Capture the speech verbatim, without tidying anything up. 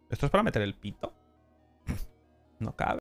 ¿Esto es para meter el pito? No cabe.